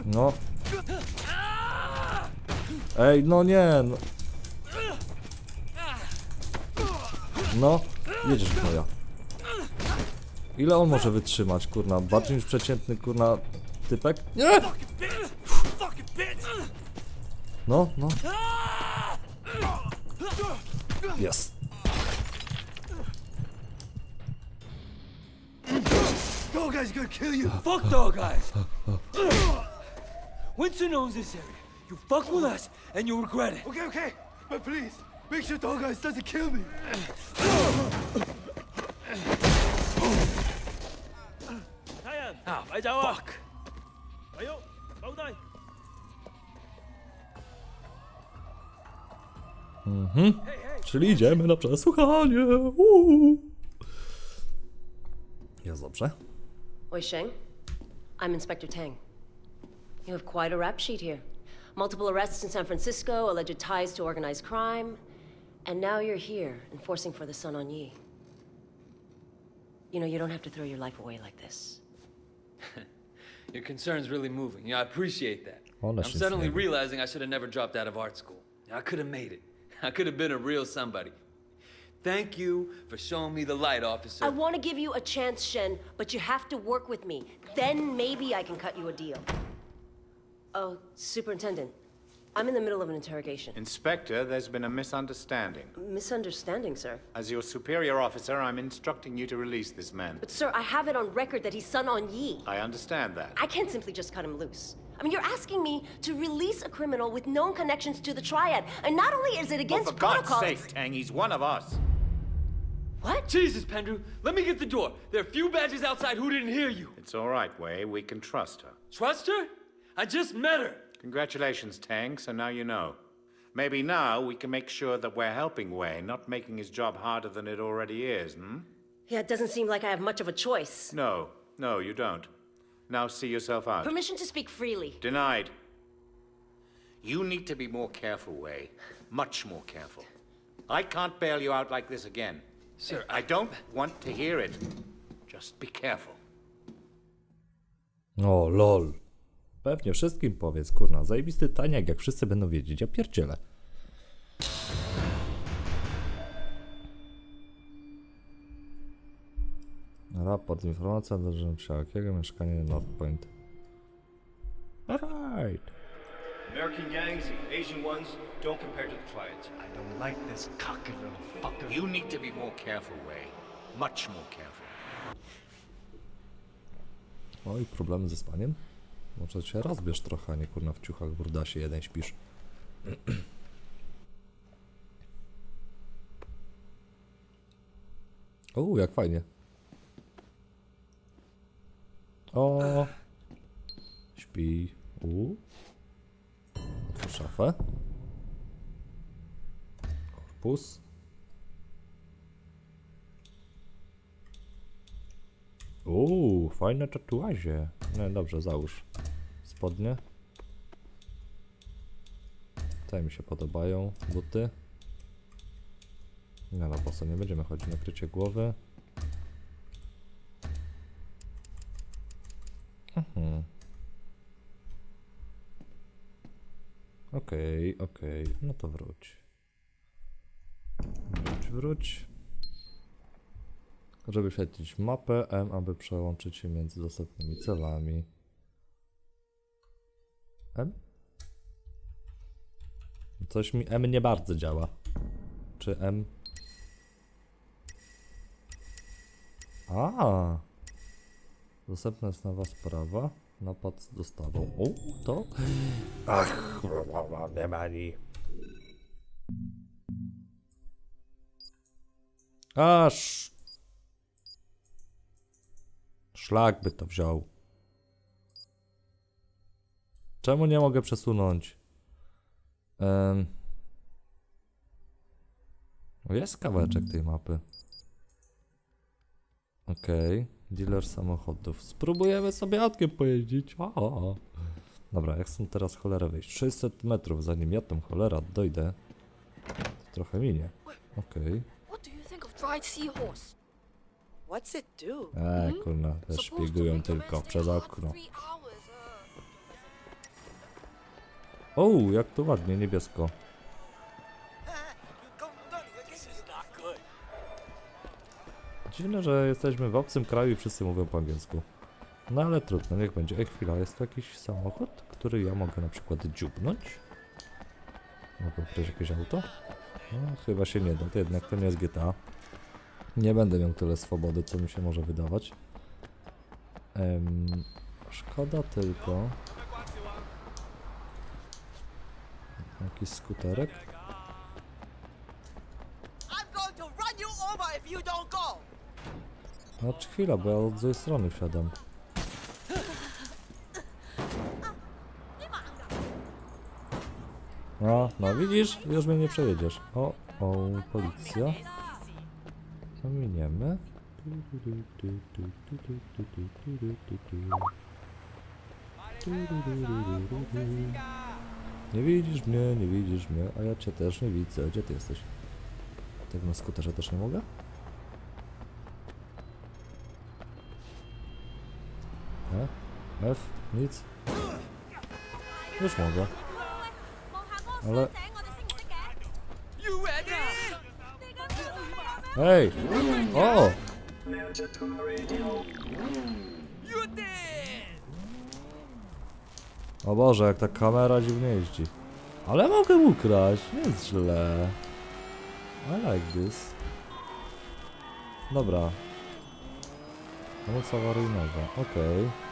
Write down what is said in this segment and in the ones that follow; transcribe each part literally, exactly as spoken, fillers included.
No. Ej, no nie, no. No, jedziesz moja. Ile on może wytrzymać, kurna? Bardziej niż przeciętny, kurna, typek? Nie! No, no. Jest. Dog Eye's gonna kill you. Fuck Dog Eyes. Winston owns this area. You fuck with us, and you'll regret it. Okay, okay, but please make sure Dog Eyes doesn't kill me. Ah, fuck. Mhm. Czyli idziemy na przesłuchanie. Uuu. Jest dobrze. Wei Sheng, I'm Inspector Tang. You have quite a rap sheet here. Multiple arrests in San Francisco, alleged ties to organized crime, and now you're here, enforcing for the Sun On Yee. You know, you don't have to throw your life away like this. Your concern's really moving. Yeah, I appreciate that. Oh, I'm suddenly realizing I should have never dropped out of art school. I could have made it. I could have been a real somebody. Thank you for showing me the light, officer. I want to give you a chance, Shen, but you have to work with me. Then maybe I can cut you a deal. Oh, Superintendent, I'm in the middle of an interrogation. Inspector, there's been a misunderstanding. Misunderstanding, sir. As your superior officer, I'm instructing you to release this man. But sir, I have it on record that he's Sun On Yee. I understand that. I can't simply just cut him loose. I mean, you're asking me to release a criminal with known connections to the Triad, and not only is it against well, for God's protocol, sake, Tang, he's one of us. What? Jesus, Pendrew, let me get the door. There are a few badges outside who didn't hear you. It's all right, Wei. We can trust her. Trust her? I just met her. Congratulations, Tang, so now you know. Maybe now we can make sure that we're helping Wei, not making his job harder than it already is, hmm? Yeah, it doesn't seem like I have much of a choice. No, no, you don't. Now see yourself out. Permission to speak freely. Denied. You need to be more careful, Wei. Much more careful. I can't bail you out like this again. Sir, I don't want to hear it. Just be careful. O, lol. Pewnie wszystkim powiedz, kurna. Zajebisty taniak, jak wszyscy będą wiedzieć. Ja pierdzielę. Raport, informacja do wszelkiego mieszkania Northpoint. Alright. American gangs, Asian ones, don't compare to the Triads. I don't like this cocky little fucker. You need to be more careful, Wei. Much more careful. Oj, problemy ze spaniem? Może się rozbierz trochę, a nie kurna w ciuchach, burdasie, jeden śpisz. O, jak fajnie. O, śpi. U. Otwórz szafę. Korpus. Uuu, fajne tatuaże. No dobrze, załóż. Spodnie. Te mi się podobają. Buty. Nie no, po co nie będziemy chodzić, nakrycie głowy. Mhm. Okej, okay, okej, okay. No to wróć. Wróć, wróć. Żeby wyświetlić mapę M, aby przełączyć się między dostępnymi celami. M? Coś mi M nie bardzo działa. Czy M? A, dostępna jest nowa sprawa. Napad z dostawą. O, to? Ach, nie ma ani. Aż. Szlak by to wziął. Czemu nie mogę przesunąć? Um. Jest kawałeczek tej mapy. Okej. Okay. Dealer samochodów. Spróbujemy sobie autkiem pojeździć. O, o, o. Dobra, jak są teraz cholera wyjść? trzysta metrów, zanim ja tą cholera dojdę. To trochę minie. Okej. Okay. What do you think of dried seahorse? What's it do? Eee, kurna, te szpiegują tylko przez okno. O, jak to ładnie, niebiesko. Dziwne, że jesteśmy w obcym kraju i wszyscy mówią po angielsku. No ale trudno, niech będzie. Ej, chwila, jest to jakiś samochód, który ja mogę na przykład dziubnąć? Mogę przejść jakieś auto? No, chyba się nie da, to jednak to nie jest G T A. Nie będę miał tyle swobody, co mi się może wydawać. Ehm, szkoda tylko... Jakiś skuterek? No czy chwila, bo ja od złej strony wsiadam. No, no widzisz? Już mnie nie przejedziesz. O, o, policja. Zamieniemy. Nie widzisz mnie, nie widzisz mnie, a ja cię też nie widzę. Gdzie ty jesteś? Tak na skuterze też nie mogę? E? F? Nic? Już mogę. Ale... Hej! O! O Boże, jak ta kamera dziwnie jeździ. Ale mogę ukraść, nie jest źle. I like this. Dobra. Pomoc awaryjnowa, okej. Okay.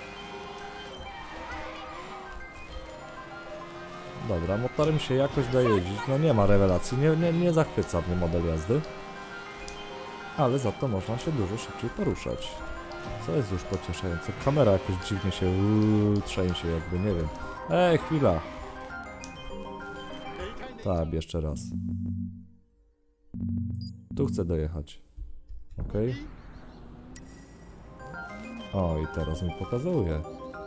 Dobra, motorem się jakoś da jeździć. No nie ma rewelacji, nie, nie, nie zachwyca mnie model jazdy. Ale za to można się dużo szybciej poruszać. Co jest już pocieszające. Kamera jakoś dziwnie się uuu, trzęsie jakby, nie wiem. Ej, chwila. Tak, jeszcze raz. Tu chcę dojechać. Okej. Okay. O, i teraz mi pokazuje.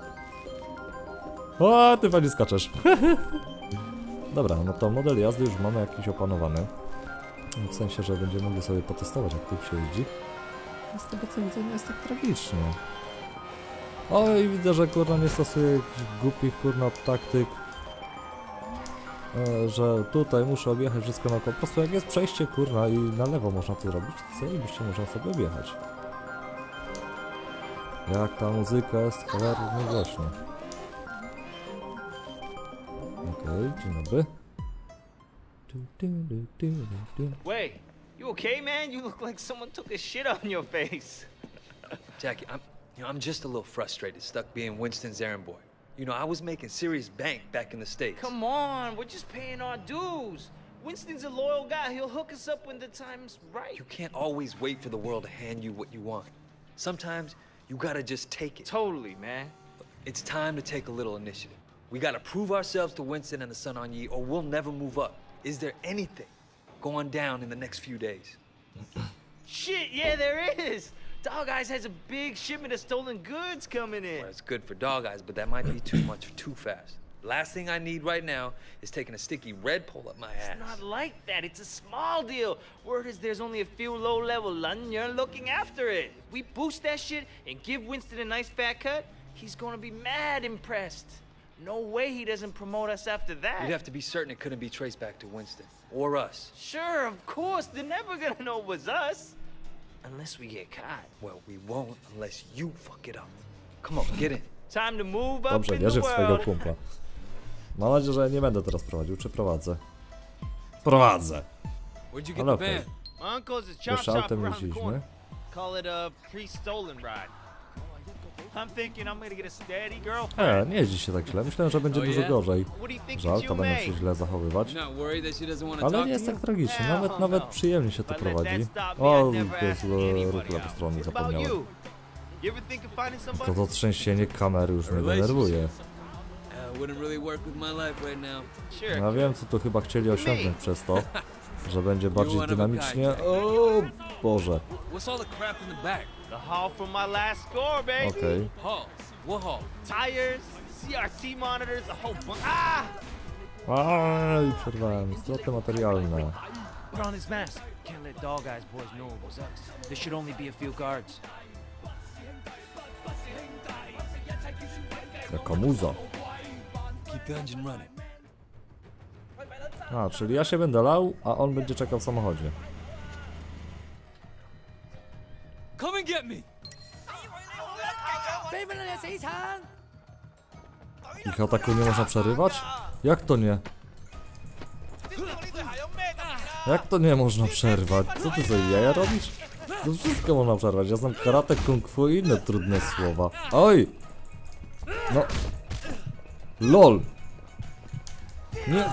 O, ty fajnie skaczesz. Dobra, no to model jazdy już mamy jakiś opanowany. W sensie, że będziemy mogli sobie potestować, jak tym się jeździ. Z tego co widzę, nie jest tak tragicznie. O, i widzę, że kurna nie stosuje jakichś głupich kurna taktyk. E, że tutaj muszę objechać wszystko naokoło. Po prostu jak jest przejście kurna i na lewo można to zrobić, to zajebiście można sobie objechać. Jak ta muzyka jest cholernie głośno. Okej, okay, dzień dobry. Wait, you okay, man? You look like someone took a shit on your face. Jackie, I'm, you know, I'm just a little frustrated, stuck being Winston's errand boy. You know, I was making serious bank back in the States. Come on, we're just paying our dues. Winston's a loyal guy. He'll hook us up when the time's right. You can't always wait for the world to hand you what you want. Sometimes you gotta just take it. Totally, man. It's time to take a little initiative. We gotta prove ourselves to Winston and the Sun On Yee, or we'll never move up. Is there anything going down in the next few days? Shit, yeah, there is. Dog Eyes has a big shipment of stolen goods coming in. Well, it's good for Dog Eyes, but that might be too much too fast. Last thing I need right now is taking a sticky red pole up my ass. It's not like that. It's a small deal. Word is there's only a few low-level Londoners looking after it. If we boost that shit and give Winston a nice fat cut, he's gonna be mad impressed. No way he doesn't promote us after that. You'd have to be certain it couldn't be traced back to Winston. Or us. Sure, of course. They're never gonna know it was us. Unless we get caught. Well, we won't unless you fuck it up. Come on, get in. Time to move up Dobrze, in the wierzę w swojego world. kumpla. Mam nadzieję, że nie będę teraz prowadził, czy prowadzę? Prowadzę! Where'd you get Ale the okej. van? My uncle's a chop Jeszcze shop autem around the jeździliśmy. corner. Call it a pre-stolen ride. I'm thinking I'm gonna get a steady girlfriend. E, nie jeździ się tak źle. Myślałem, że będzie Oh, dużo yeah? gorzej. What do you think Że that auta you będą się made? źle zachowywać. You're not worried that she doesn't want to Ale talk nie to jest you? tak tragicznie. Hell Nawet, nawet no. przyjemnie się to But let prowadzi. that stop me, O, I'd never jest ask anybody ruch lewej out. strony, What about zapomniałem. you? You ever think of finding To somebody? to trzęsienie kamery już mnie denerwuje. Uh, wouldn't really work with my life right now. Sure. Ja wiem, co tu chyba chcieli osiągnąć przez to, że będzie bardziej dynamicznie. O Boże. What's all the crap in the back? The haul from my last score, baby. Okej. Hall. What hall? Tires, C R T monitors, a whole bunch. Ah! Aj, przerwałem. Straty materialne. Put on his mask. Can't let Dog Eyes boys know it was us. There should only be a few guards. Jaka muza. Keep the engine running. A, czyli ja się będę lał, a on będzie czekał w samochodzie. Come and get me. Ich ataku nie można przerywać? Jak to nie? Jak to nie można przerwać? Co ty sobie jaja robisz? To wszystko można przerwać. Ja znam karate, kung fu i inne trudne słowa. Oj! No. LOL! Nie!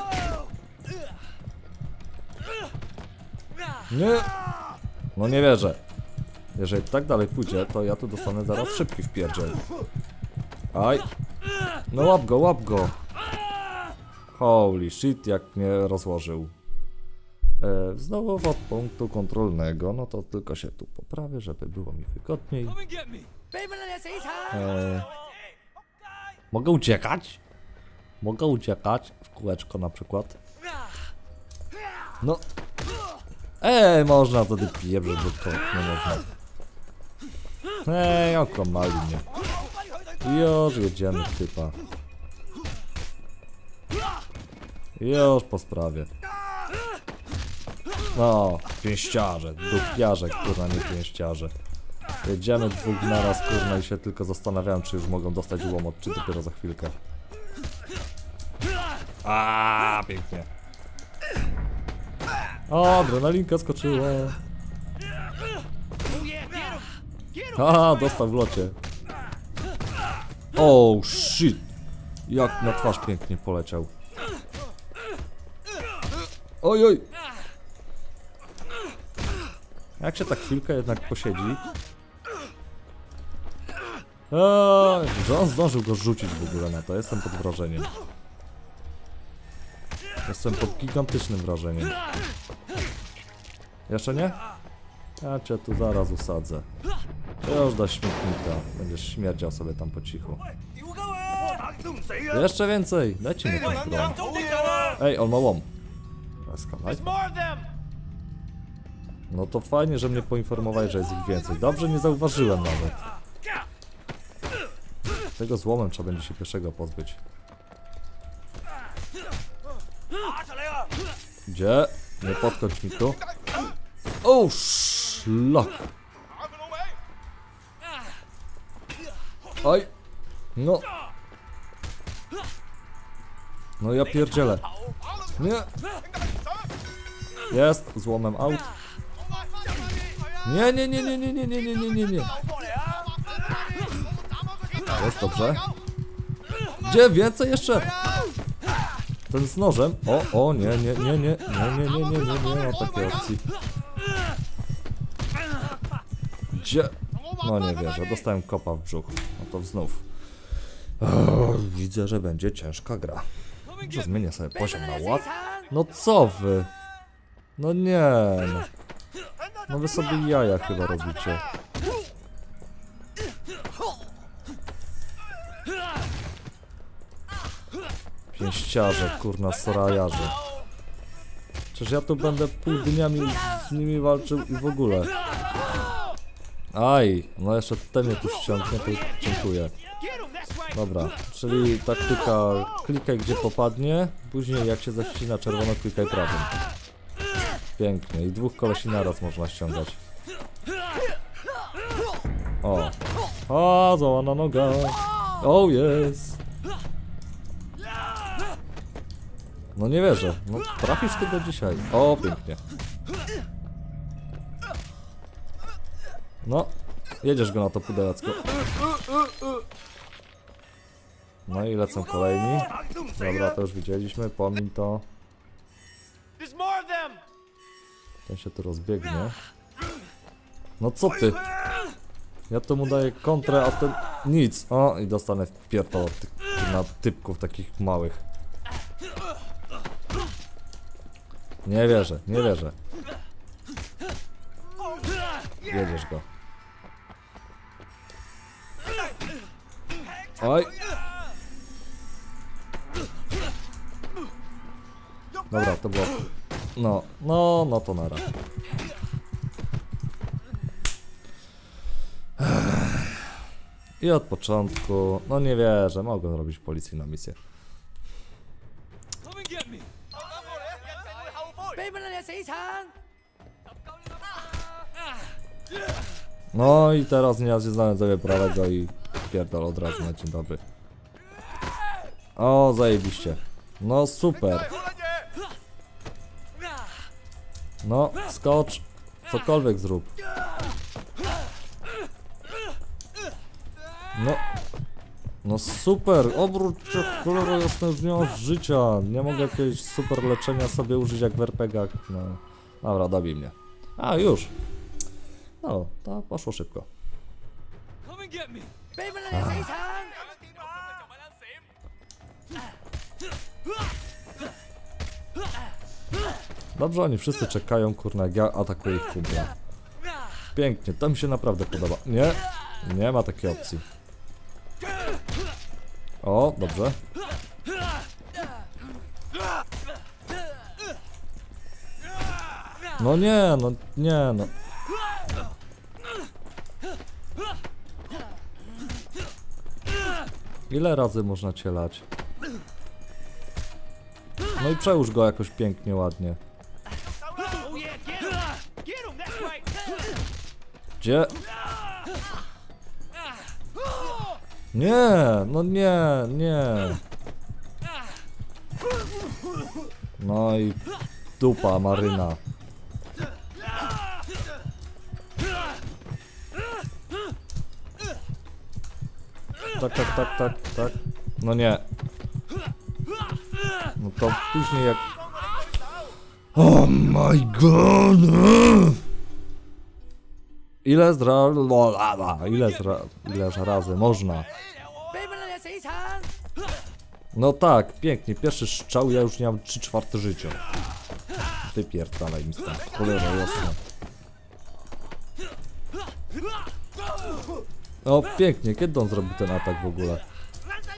Nie! No nie wierzę. Jeżeli tak dalej pójdzie, to ja tu dostanę zaraz szybki wpierdziel. Aj! No łap go, łap go! Holy shit, jak mnie rozłożył. E, znowu od punktu kontrolnego, no to tylko się tu poprawię, żeby było mi wygodniej. Come and get me. E, mogę uciekać? Mogę uciekać w kółeczko na przykład. No. Ej, można to ty pieprze, bo to nie można. Ej, okłamali mnie. Już jedziemy typa. Już po sprawie. No, pięściarze, dupiarze, kurna, nie pięściarze. Jedziemy dwóch naraz, kurna, i się tylko zastanawiałem, czy już mogą dostać łomot, czy dopiero za chwilkę. A, pięknie. O, adrenalinka skoczyła. Haha, dostał w locie. Oh shit. Jak na twarz pięknie poleciał. Oj, oj. Jak się tak chwilkę jednak posiedzi. Eee, że on zdążył go rzucić w ogóle na to. Jestem pod wrażeniem. Jestem pod gigantycznym wrażeniem. Jeszcze nie? Ja cię tu zaraz usadzę. Już do śmietnika. Będziesz śmierdział sobie tam po cichu. Jeszcze więcej! Dajcie mi jakąś broń. Ej, on ma łom. Eskalaj. No to fajnie, że mnie poinformowali, że jest ich więcej. Dobrze, nie zauważyłem nawet. Tego złomem trzeba będzie się pierwszego pozbyć. Gdzie? Nie podchodź mi tu. O, szlak. Oj. No. No ja pierdzielę. Nie. Jest, złomem out. Nie, nie, nie, nie, nie, nie, nie, nie, nie, nie, nie. Jest dobrze. Gdzie? Więcej jeszcze? Ten z nożem. O, o, nie, nie, nie, nie, nie, nie, nie, nie, nie, nie ma takiej opcji. Gdzie? No nie wierzę, dostałem kopa w brzuch. No to znów. O, widzę, że będzie ciężka gra. Może zmienię sobie poziom na ład? No co wy? No nie, no. No wy sobie jaja chyba robicie. Pięściarze, kurna, sorajarze. Przecież ja tu będę pół dniami z nimi walczył i w ogóle. Aj, no jeszcze ten mnie tu ściągnie, to dziękuję. Dobra, czyli taktyka klikaj gdzie popadnie, później jak się zaścina czerwono, klikaj prawym. Pięknie, i dwóch kolesi naraz można ściągać. O, a złamana noga. O, jest. No nie wierzę, no trafisz ty go dzisiaj. O, pięknie. No, jedziesz go na to pudełeczko. No i lecą kolejni. Dobra, to już widzieliśmy, pomiń to. Ten się tu rozbiegnie. No co ty? Ja to mu daję kontrę, a ten nic. O, i dostanę wpierdol od tych na typków takich małych. Nie wierzę, nie wierzę. Jedziesz go. Oj. Dobra, to było... No, no, no to nara. I od początku... No nie wierzę, mogłem robić policyjną misję. No i teraz nie znałem sobie prawego i pierdol od razu na dzień dobry. O, zajebiście. No super. No, skocz. Cokolwiek zrób. No. No super, obróć się, cholera jasna, już nie masz życia. Nie mogę jakiegoś super leczenia sobie użyć jak w er pe gach. No. Dobra, dobij mnie. A, już. No, to poszło szybko. Come and get me. Dobrze, oni wszyscy czekają, kurna, jak ja atakuję ich kumpla. Pięknie, to mi się naprawdę podoba. Nie, nie ma takiej opcji. O, dobrze. No nie, no nie, no. Ile razy można cię lać? No i przełóż go jakoś pięknie, ładnie. Gdzie? Nie, no nie, nie. No i dupa Maryna. Tak, tak, tak, tak, tak. No nie. No to później jak... Oh my god! Ile zra... Ile zra... Ileż razy można? No tak, pięknie. Pierwszy strzał, ja już nie mam trzy czwarte życia. Wypierdalaj mi stąd. Cholera jasna. O, pięknie. Kiedy on zrobił ten atak w ogóle?